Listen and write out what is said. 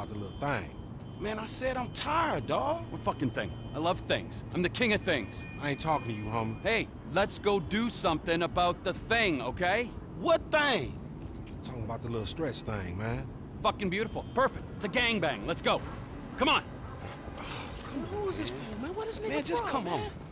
about the little thing. Man, I said I'm tired, dawg. What fucking thing? I love things. I'm the king of things. I ain't talking to you, homie. Hey, let's go do something about the thing, okay? What thing? Talking about the little stretch thing, man. Fucking beautiful. Perfect. It's a gangbang. Let's go. Come on. Who is this fool, man? What is nigga? Man, just come on.